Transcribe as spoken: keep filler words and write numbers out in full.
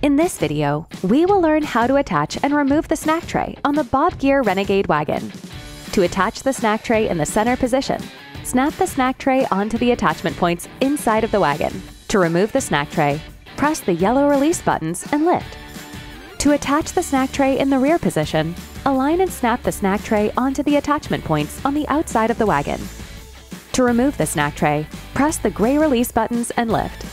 In this video, we will learn how to attach and remove the snack tray on the B O B Gear Renegade Wagon. To attach the snack tray in the center position, snap the snack tray onto the attachment points inside of the wagon. To remove the snack tray, press the yellow release buttons and lift. To attach the snack tray in the rear position, align and snap the snack tray onto the attachment points on the outside of the wagon. To remove the snack tray, press the gray release buttons and lift.